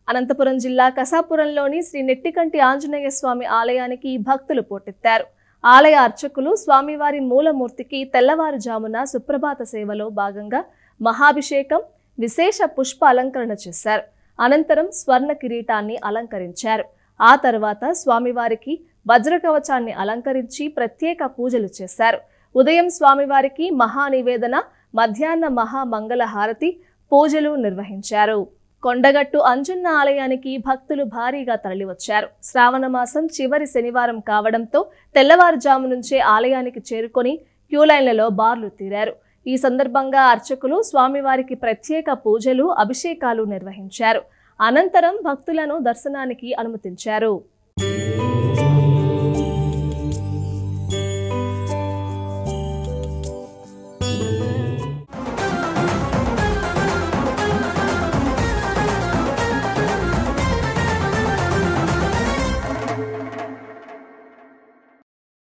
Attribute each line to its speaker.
Speaker 1: అనంతపురం జిల్లా కసాపురంలోని శ్రీ నెట్టికంటి ఆంజనేయ స్వామి ఆలయానికి భక్తులు పోటెత్తారు. ఆలయ అర్చకులు స్వామివారి మూలమూర్తికి తెల్లవారుజామున సుప్రభాత సేవలో భాగంగా మహాభిషేకం, విశేష పుష్ప అలంకరణ చేశారు. అనంతరం స్వర్ణ కిరీటాన్ని అలంకరించారు. ఆ తర్వాత స్వామివారికి వజ్రకవచాన్ని అలంకరించి ప్రత్యేక పూజలు చేశారు. ఉదయం స్వామివారికి మహానివేదన, మధ్యాహ్న మహామంగళ హారతి, పూజలు నిర్వహించారు. కొండగట్టు అంజన్న ఆలయానికి భక్తులు భారీగా తరలివచ్చారు. శ్రావణ మాసం చివరి శనివారం కావడంతో తెల్లవారుజాము నుంచే ఆలయానికి చేరుకొని క్యూలైన్లలో బార్లు తీరారు. ఈ సందర్భంగా అర్చకులు స్వామివారికి ప్రత్యేక పూజలు, అభిషేకాలు నిర్వహించారు. అనంతరం భక్తులను దర్శనానికి అనుమతించారు.